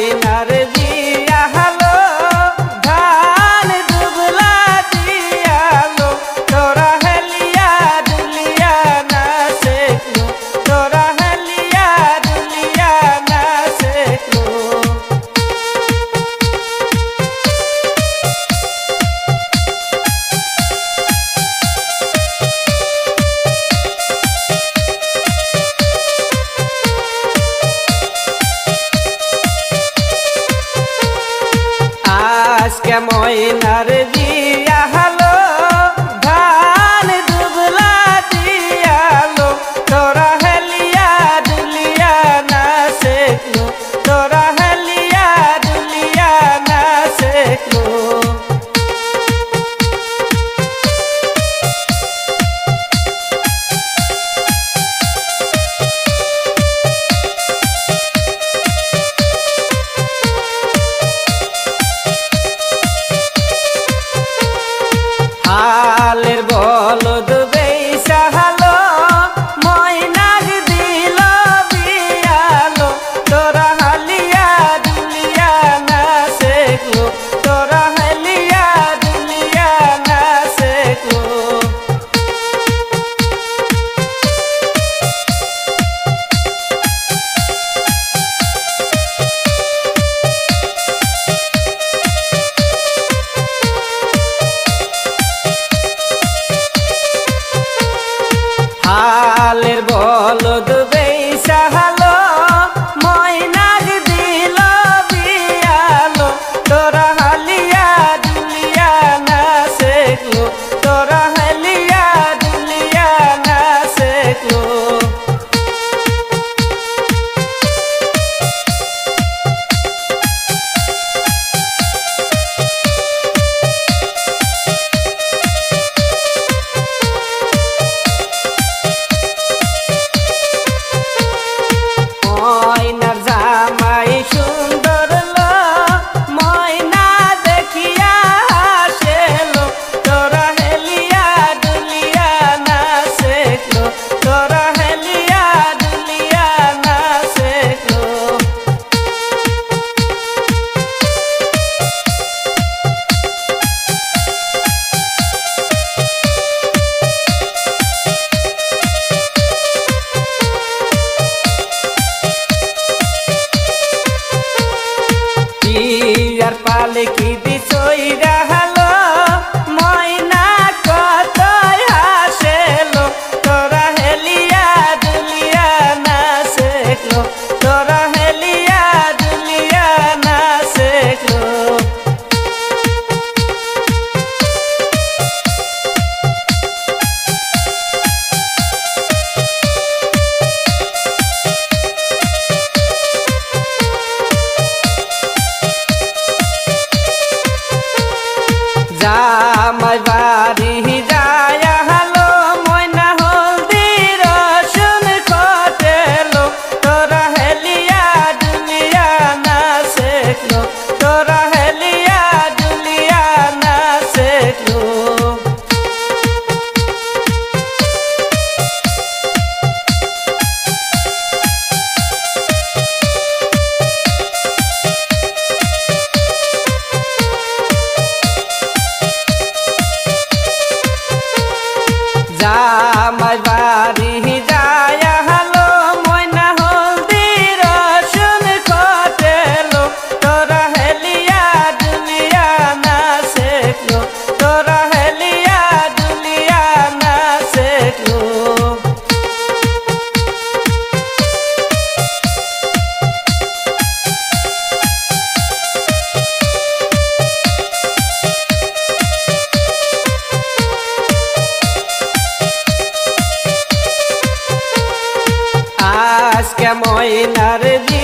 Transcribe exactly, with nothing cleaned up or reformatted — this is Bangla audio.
ময়নার দিয়া হলো ধান দুবলা দিয়ালো তোরা হেলিয়া দুলিয়া না শেখলো তোরা হেলিয়া দুলিয়া না শেখলো আজকে ময়নার দিয়া হলো ধান দুবলা দিয়ালো তোরা হেলিয়া দুলিয়া না শেখলো তোরা হেলিয়া দুলিয়া না শেখলো হালের বলদ বেইসা হলো ময়নার দিল বিয়ালো তোরা হালিয়া দুলিয়া না শেখলো তোরা হালিয়া দুলিয়া না শেখলো হালের বলদ বেইসা হলো ময়নার দিল বিয়ালো তোরা হালিয়া দুলিয়া না শেখলো তোরা হালিয়া দুলিয়া না শেখলো ময়নার জামাই সুন্দর লো ময়না দেখিয়া হাসেলো তোরা হেলিয়া দুলিয়া না শেখলো তোরা হেলিয়া দুলিয়া না শেখলো পিয়ার পালে কি দিছইরা হলো ময়না কতই হাসেলো তোরা হেলিয়া দুলিয়া না শেখলো তোরা হেলিয়া দুলিয়া না শেখলো জামাই বাড়ি যায়া হলো ময়না হলদি রসুন কটেলো তোরা হেলিয়া দুলিয়া না শেখলো তোরা হেলিয়া দুলিয়া না শেখলো জামাই বাড়ি যায়া হলো ময়না হলদি রসুন কটেলো তোরা হেলিয়া দুলিয়া না শেখলো তোরা হেলিয়া দুলিয়া না শেখলো আজকে ময়নার